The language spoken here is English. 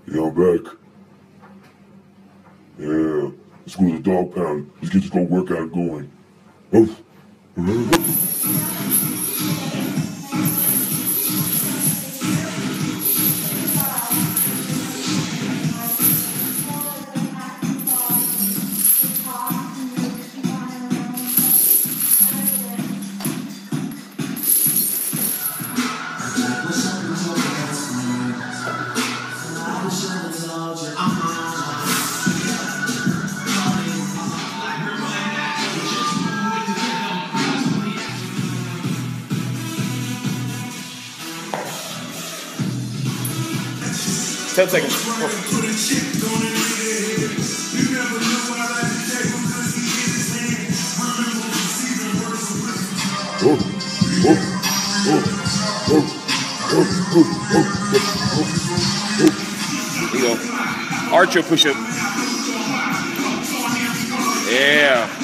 Yeah, I'm back. Yeah, let's go to the dog pound. Let's get this little workout going. Oh. 10 seconds. There you go. Archer push-up. Yeah.